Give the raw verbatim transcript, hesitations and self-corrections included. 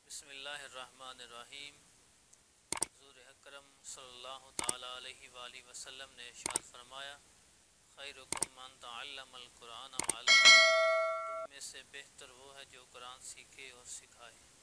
बिस्मिल्लाहिर्रहमानिर्रहीम। हुज़ूर अकरम सल्लल्लाहु तआला अलैहि वालैहि वसल्लम ने इरशाद फरमाया, खैरुकुम मन तअल्लमल कुरान व अल्लमहु, तुम में से बेहतर वो है जो कुरान सीखे और सिखाए।